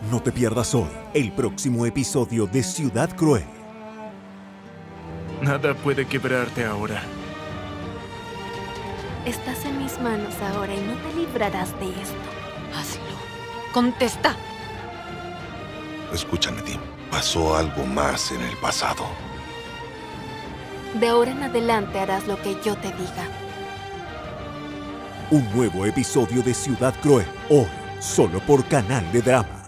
No te pierdas hoy el próximo episodio de Ciudad Cruel. Nada puede quebrarte ahora. Estás en mis manos ahora y no te librarás de esto. Hazlo. Contesta. Escucha, Nadim. Pasó algo más en el pasado. De ahora en adelante harás lo que yo te diga. Un nuevo episodio de Ciudad Cruel, hoy, solo por Canal de Drama.